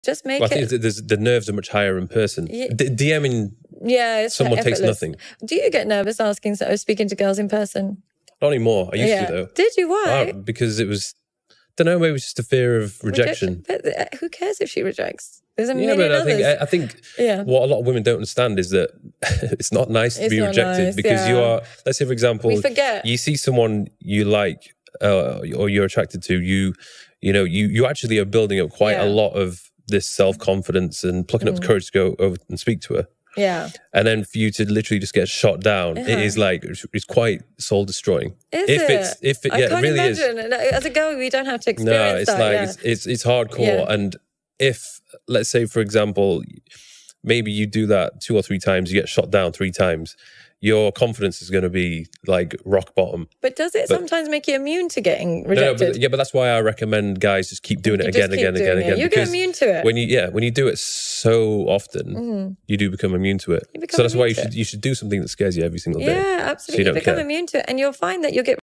Just make I think the nerves are much higher in person. DMing someone takes nothing. Do you get nervous speaking to girls in person? Not anymore. I used to, though. Did you? Why? Because it was, I don't know, maybe it was just a fear of rejection. But who cares if she rejects? There's a million but others. I think what a lot of women don't understand is that it's not nice to be rejected because you are, let's say, for example, we forget. You see someone you like or you're attracted to, you actually are building up quite a lot of this self-confidence and plucking up the courage to go over and speak to her. Yeah. And then for you to literally just get shot down, it is like, it's quite soul destroying. Is it really imagine. is. As a girl, we don't have to experience that. No, it's hardcore. Yeah. And if, let's say, for example, maybe you do that 2 or 3 times, you get shot down 3 times, your confidence is going to be like rock bottom. But does it sometimes make you immune to getting rejected? But that's why I recommend guys just keep doing it again. You get immune to it. When you do it so often, you do become immune to it. So that's why you should do something that scares you every single day. Yeah, absolutely. So you become immune to it, and you'll find that you'll get